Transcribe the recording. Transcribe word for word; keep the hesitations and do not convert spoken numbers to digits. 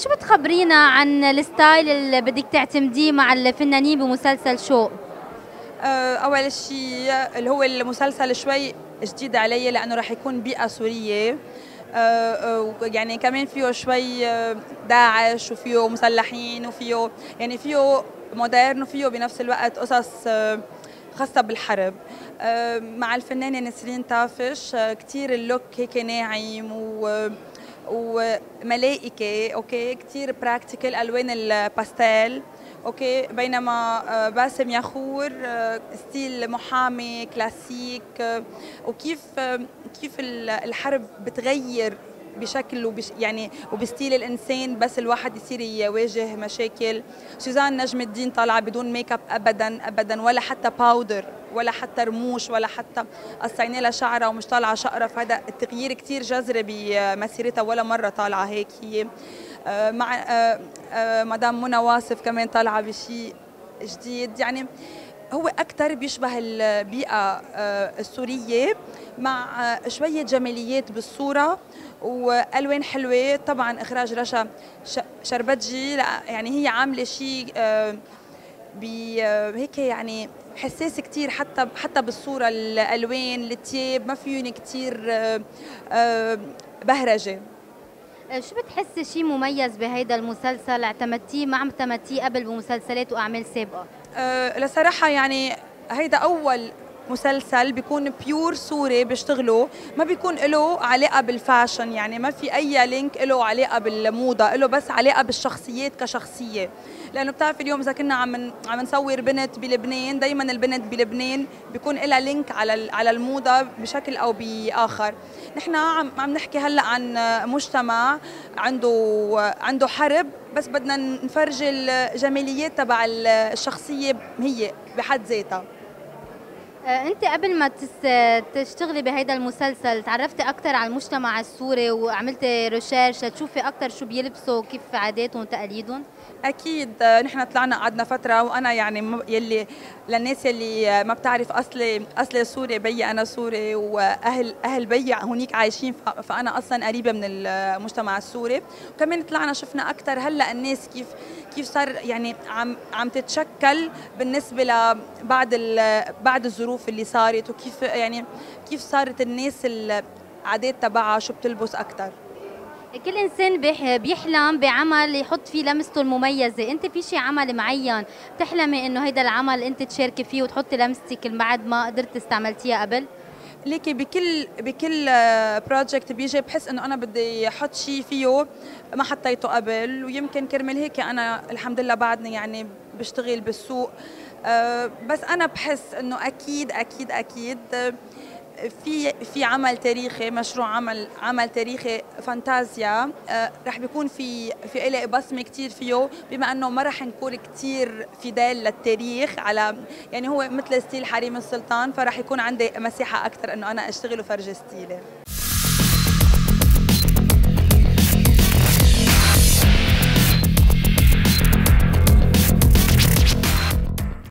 شو بتخبرينا عن الستايل اللي بدك تعتمديه مع الفنانين بمسلسل شوق؟ آه، أول شيء اللي هو المسلسل شوي جديد علي لأنه راح يكون بيئة سورية. آه، آه، يعني كمان فيه شوي آه، داعش وفيه مسلحين وفيه يعني فيه مودرن وفيه بنفس الوقت قصص آه، خاصة بالحرب. آه، مع الفنانة نسرين طافش آه، كتير اللوك هيك ناعم و وملائكة، اوكي، كتير براكتيكال، الوان الباستيل، اوكي. بينما آه، باسم ياخور آه، ستيل محامي كلاسيك. آه، وكيف آه، كيف الحرب بتغير بشكل وبش يعني وبستيل الانسان بس الواحد يصير يواجه مشاكل. سوزان نجم الدين طالعه بدون ميك اب ابدا ابدا، ولا حتى باودر ولا حتى رموش ولا حتى قصينا لها شعرها ومش طالعه شقره، فهذا التغيير كثير جذري بمسيرتها، ولا مره طالعه هيك هي. آه، مع آه، آه، مدام منى واصف كمان طالعه بشيء جديد، يعني هو أكثر بيشبه البيئة آه، السورية مع آه، شوية جماليات بالصورة وألوان حلوة. طبعا إخراج رشا شربتجي، يعني هي عاملة شيء آه، هيك يعني حساس كتير، حتى حتى بالصورة، الألوان، التياب ما فيهم كتير آه، آه، بهرجة. شو بتحسي شيء مميز بهيدا المسلسل اعتمدتيه ما اعتمدتيه قبل بمسلسلات واعمال سابقه؟ أه لصراحة يعني هيدا أول مسلسل بيكون بيور سوري بيشتغلوا، ما بيكون له علاقة بالفاشن، يعني ما في أي لينك له علاقة بالموضة، له بس علاقة بالشخصيات كشخصية. لأنه بتعرف اليوم إذا كنا عم عم نصور بنت بلبنان، دايما البنت بلبنان بيكون لها لينك على على الموضة بشكل أو بآخر. نحن عم عم نحكي هلا عن مجتمع عنده عنده حرب، بس بدنا نفرجي الجماليات تبع الشخصية هي بحد ذاتها. انت قبل ما تشتغلي بهيدا المسلسل تعرفتي اكثر على المجتمع السوري وعملتي ريسيرش تشوفي اكثر شو بيلبسوا كيف عاداتهم وتقاليدهم؟ اكيد نحن طلعنا قعدنا فتره، وانا يعني يلي للناس يلي ما بتعرف اصلي اصلي سوري، بيي انا سوري واهل اهل بيي هونيك عايشين، فانا اصلا قريبه من المجتمع السوري. وكمان طلعنا شفنا اكثر هلا الناس كيف كيف صار يعني عم عم تتشكل بالنسبه لبعد بعد الظروف اللي صارت، وكيف يعني كيف صارت الناس العادات تبعها شو بتلبس اكثر. كل انسان بيحلم بعمل يحط فيه لمسته المميزه، انت في شيء عمل معين بتحلمي انه هيدا العمل انت تشاركي فيه وتحطي لمستك بعد ما قدرت استعملتيها قبل؟ ليكي بكل بكل بروجكت بيجي بحس انه انا بدي احط شيء فيه ما حطيته قبل، ويمكن كرمال هيك انا الحمد لله بعدني يعني بشتغل بالسوق. بس انا بحس انه اكيد اكيد اكيد في في عمل تاريخي، مشروع عمل عمل تاريخي فانتازيا آه رح بيكون في في إلي بصمه كثير فيه، بما انه ما رح نكون كثير فيدال للتاريخ، على يعني هو مثل ستيل حريم السلطان، فرح يكون عندي مساحه اكثر انه انا اشتغل وفرجي ستيلي.